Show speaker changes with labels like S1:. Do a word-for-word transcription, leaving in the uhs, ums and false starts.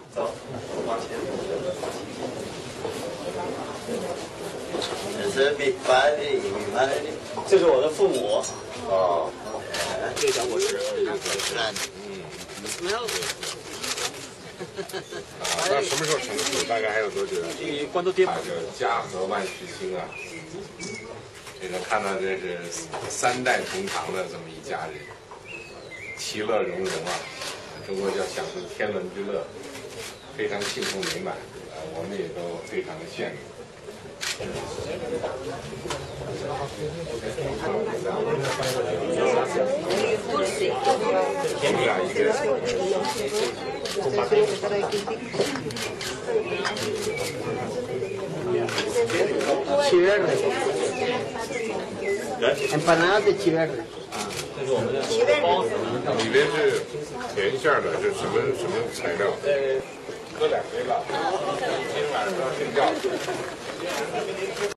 S1: 走，往前。
S2: 这是米饭的，米饭的。
S1: 这是我的父母。
S2: 哦。
S1: 这个小果实。
S2: 烂。
S1: 嗯。没有。
S3: 啊，那什么时候成熟？大概还有多久？
S1: 离关都跌满。
S3: 这个家和万事兴啊！这个看到这是三代同堂的这么一家人，其乐融融啊！中国叫享受天伦之乐，非常幸福美满啊！我们也都非常的羡慕。我们俩一个。
S4: Chiverde. Empanadas de chiverde.
S1: 这是我们的包子。
S3: 里边是甜馅的，是什么什么材料？喝两杯了，今天晚上要睡觉。